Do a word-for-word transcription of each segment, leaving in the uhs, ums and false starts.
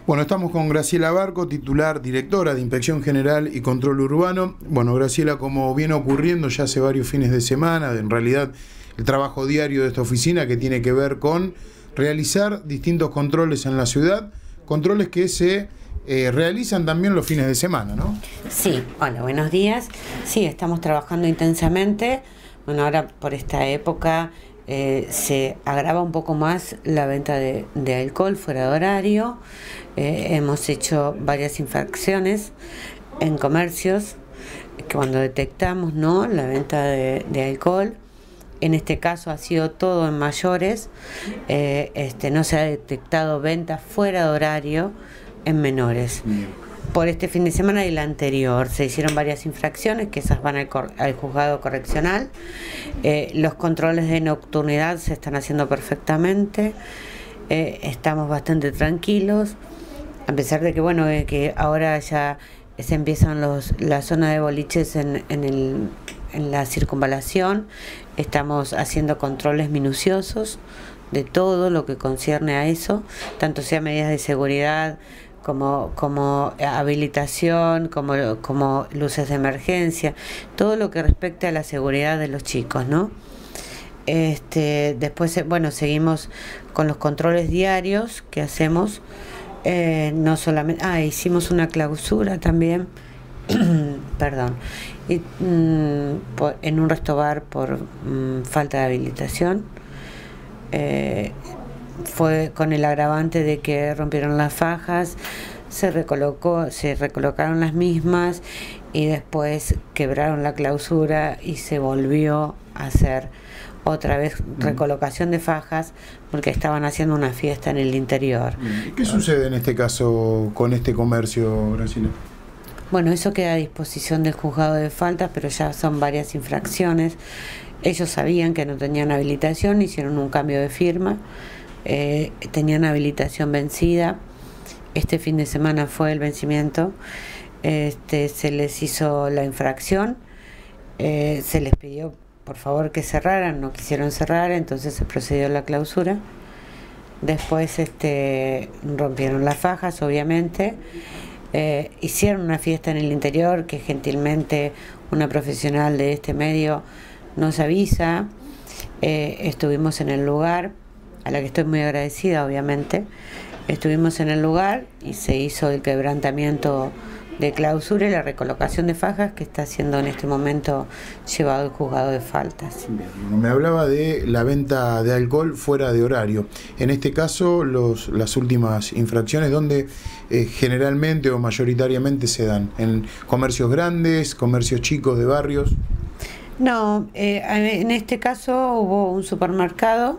Bueno, estamos con Graciela Barco, titular, directora de Inspección General y Control Urbano. Bueno, Graciela, como viene ocurriendo ya hace varios fines de semana, en realidad el trabajo diario de esta oficina que tiene que ver con realizar distintos controles en la ciudad, controles que se eh, realizan también los fines de semana, ¿no? Sí, hola, buenos días. Sí, estamos trabajando intensamente. Bueno, ahora por esta época eh, se agrava un poco más la venta de, de alcohol fuera de horario. Eh, hemos hecho varias infracciones en comercios que cuando detectamos, ¿no?, la venta de, de alcohol. En este caso ha sido todo en mayores. Eh, este, no se ha detectado venta fuera de horario en menores. Por este fin de semana y el anterior se hicieron varias infracciones, que esas van al, al juzgado correccional. Eh, los controles de nocturnidad se están haciendo perfectamente. Eh, estamos bastante tranquilos, a pesar de que, bueno, eh, que ahora ya se empiezan los, la zona de boliches en, en, el, en la circunvalación. Estamos haciendo controles minuciosos de todo lo que concierne a eso, tanto sea medidas de seguridad, como, como habilitación, como, como luces de emergencia, todo lo que respecta a la seguridad de los chicos, ¿no? Este, después, bueno, seguimos con los controles diarios que hacemos, eh, no solamente, ah, hicimos una clausura también, perdón, y, mm, por, en un restobar por mm, falta de habilitación. Eh, fue con el agravante de que rompieron las fajas, se recolocó, se recolocaron las mismas y después quebraron la clausura y se volvió a hacer otra vez recolocación de fajas porque estaban haciendo una fiesta en el interior. ¿Y qué sucede en este caso con este comercio, Graciela? Bueno, eso queda a disposición del juzgado de faltas, pero ya son varias infracciones. Ellos sabían que no tenían habilitación, hicieron un cambio de firma. Eh, tenían habilitación vencida. Este fin de semana fue el vencimiento. Este, se les hizo la infracción. Eh, se les pidió por favor que cerraran, no quisieron cerrar, entonces se procedió a la clausura. Después este, rompieron las fajas, obviamente. Eh, hicieron una fiesta en el interior que gentilmente una profesional de este medio nos avisa. Eh, estuvimos en el lugar, a la que estoy muy agradecida, obviamente. Estuvimos en el lugar y se hizo el quebrantamiento de clausura y la recolocación de fajas que está siendo en este momento llevado al juzgado de faltas. Bien, bueno, me hablaba de la venta de alcohol fuera de horario. En este caso, los, las últimas infracciones, ¿dónde eh, generalmente o mayoritariamente se dan? ¿En comercios grandes, comercios chicos de barrios? No, eh, en este caso hubo un supermercado.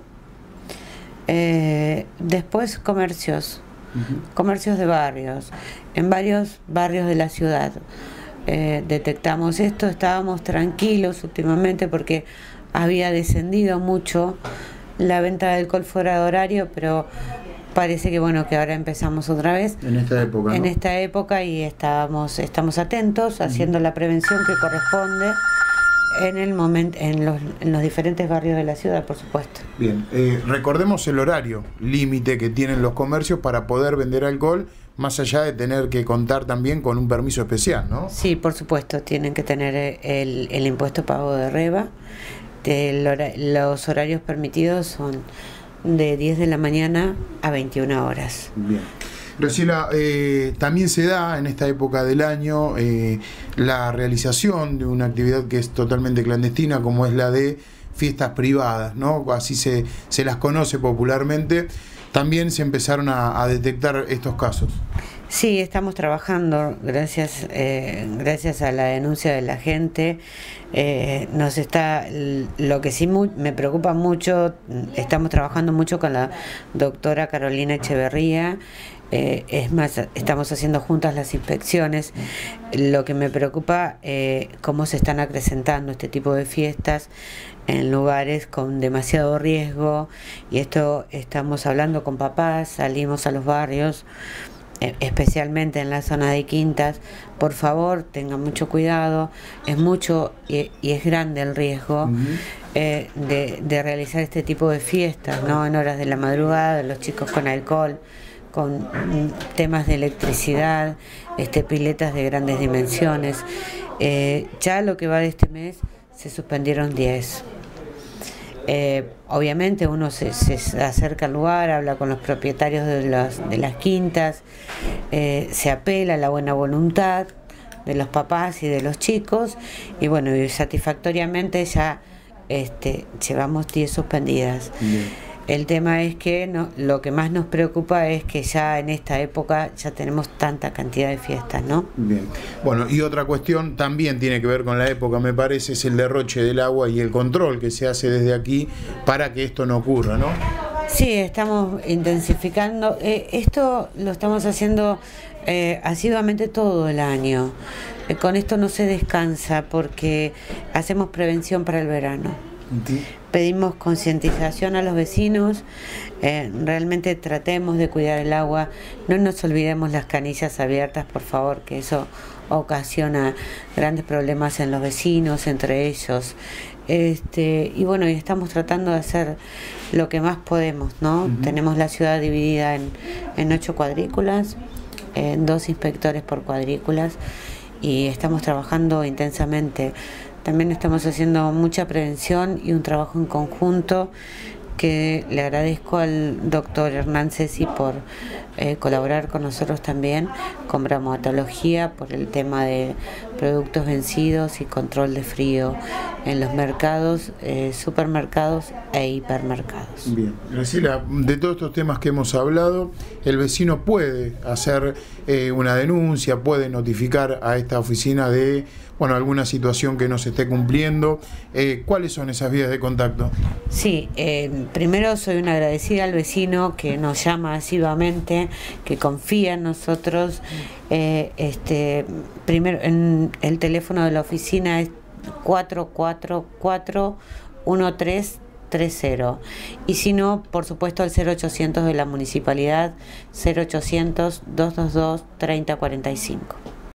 Eh, después comercios, uh-huh. comercios de barrios, en varios barrios de la ciudad. Eh, detectamos esto, estábamos tranquilos últimamente porque había descendido mucho la venta de alcohol fuera de horario, pero parece que bueno que ahora empezamos otra vez. En esta época, ¿no? En esta época y estábamos, estamos atentos, haciendo uh-huh. la prevención que corresponde. En el momento, en los, en los diferentes barrios de la ciudad, por supuesto. Bien, eh, recordemos el horario límite que tienen los comercios para poder vender alcohol, más allá de tener que contar también con un permiso especial, ¿no? Sí, por supuesto, tienen que tener el, el impuesto pago de REVA. De los horarios permitidos son de diez de la mañana a veintiuna horas. Bien. Graciela, eh, también se da en esta época del año eh, la realización de una actividad que es totalmente clandestina, como es la de fiestas privadas, ¿no? Así se, se las conoce popularmente. También se empezaron a, a detectar estos casos. Sí, estamos trabajando, gracias, eh, gracias a la denuncia de la gente. Eh, nos está, lo que sí mu me preocupa mucho, estamos trabajando mucho con la doctora Carolina Echeverría. Eh, es más, estamos haciendo juntas las inspecciones. Lo que me preocupa, eh, cómo se están acrecentando este tipo de fiestas en lugares con demasiado riesgo. Y esto estamos hablando con papás, salimos a los barrios, eh, especialmente en la zona de Quintas. Por favor, tengan mucho cuidado. Es mucho y, y es grande el riesgo. Uh-huh. eh, de, de realizar este tipo de fiestas, ¿no? En horas de la madrugada, los chicos con alcohol. con temas de electricidad, este, piletas de grandes dimensiones. Eh, ya lo que va de este mes se suspendieron diez. Eh, obviamente uno se, se acerca al lugar, habla con los propietarios de las, de las quintas, eh, se apela a la buena voluntad de los papás y de los chicos, y bueno, y satisfactoriamente ya este, llevamos diez suspendidas. Bien. El tema es que no, lo que más nos preocupa es que ya en esta época ya tenemos tanta cantidad de fiestas, ¿no? Bien. Bueno, y otra cuestión también tiene que ver con la época, me parece, es el derroche del agua y el control que se hace desde aquí para que esto no ocurra, ¿no? Sí, estamos intensificando. Eh, esto lo estamos haciendo eh, asiduamente todo el año. Eh, con esto no se descansa porque hacemos prevención para el verano. ¿Sí? Pedimos concientización a los vecinos, eh, realmente tratemos de cuidar el agua, no nos olvidemos las canillas abiertas, por favor, que eso ocasiona grandes problemas en los vecinos, entre ellos. Este, y bueno, y estamos tratando de hacer lo que más podemos, ¿no? Uh-huh. Tenemos la ciudad dividida en, en ocho cuadrículas, en dos inspectores por cuadrículas, y estamos trabajando intensamente. También estamos haciendo mucha prevención y un trabajo en conjunto, que le agradezco al doctor Hernán Ceci por eh, colaborar con nosotros también con bromatología por el tema de productos vencidos y control de frío en los mercados, eh, supermercados e hipermercados. Bien, Graciela, de todos estos temas que hemos hablado, el vecino puede hacer eh, una denuncia, puede notificar a esta oficina de bueno, alguna situación que no se esté cumpliendo. Eh, ¿Cuáles son esas vías de contacto? Sí, eh, primero soy una agradecida al vecino que nos llama asiduamente, que confía en nosotros. Eh, este, primero, en el teléfono de la oficina es cuatro cuatro cuatro uno tres tres cero, y si no, por supuesto, al cero ochocientos de la municipalidad, cero ochocientos dos dos dos treinta cuarenta y cinco.